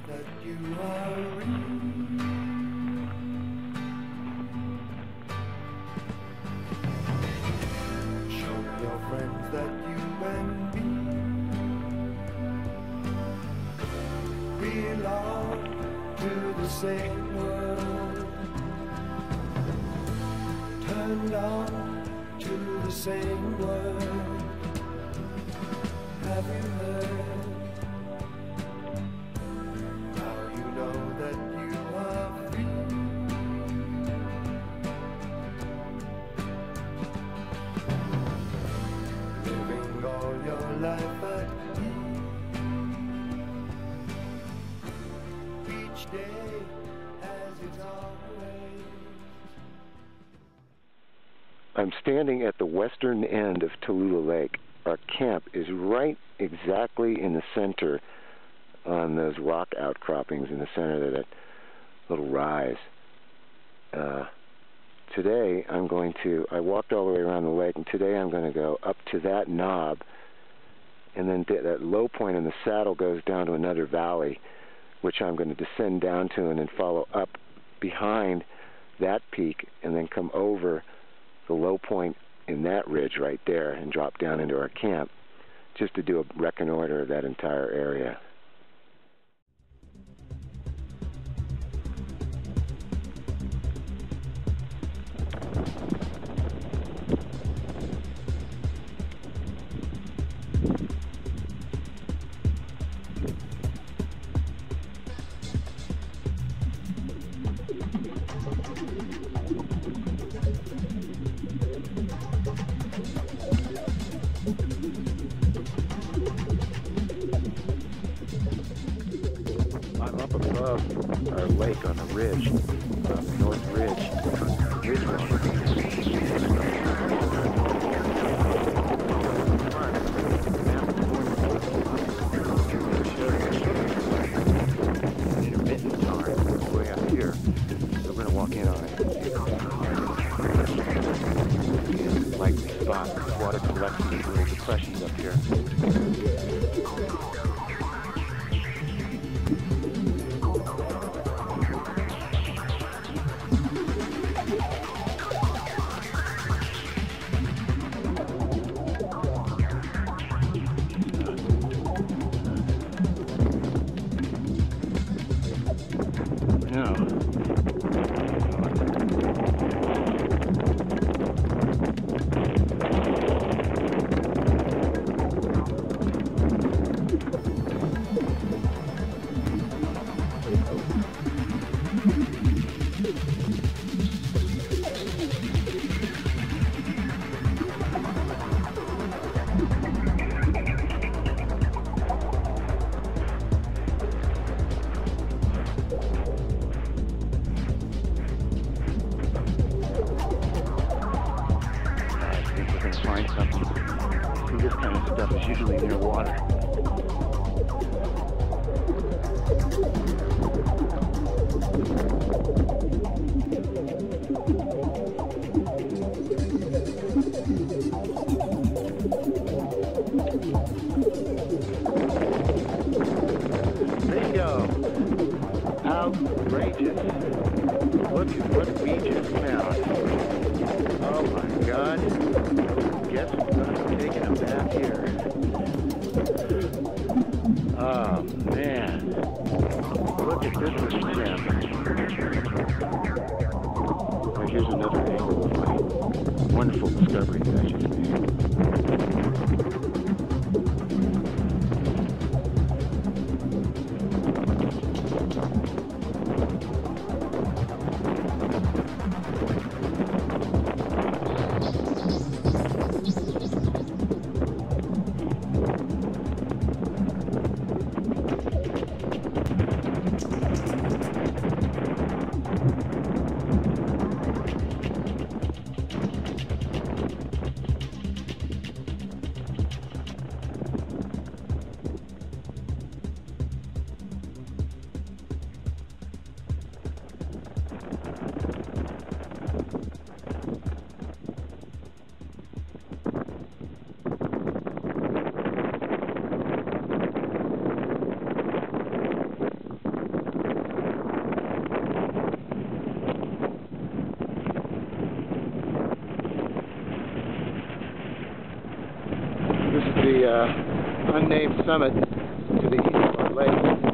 that you are real. Show your friends that you and me belong to the same world, turned on to the same word. Have you heard? Now you know that you are free. Living all your life at ease. Each day as it's always. I'm standing at the western end of Tallulah Lake. Our camp is right exactly in the center on those rock outcroppings in the center of that little rise. Today I walked all the way around the lake, and today I'm going to go up to that knob, and then that low point in the saddle goes down to another valley, which I'm going to descend down to and then follow up behind that peak and then come over the low point in that ridge right there and drop down into our camp just to do a reconnoiter of that entire area. I'm up above our lake on the ridge, North Ridge. Here's what you intermittent time way up here. So we're going to walk in on it. Likely spot. Water collecting in little depressions up here. Find something. See, this kind of stuff is usually near water. Bingo! Outrageous! Look at what we just found. Oh my God! Guess I'm going to be taking a bath here. Oh man, look at this gem. Right, here's another angle of my wonderful discovery that I just made. summit to the east of our lake.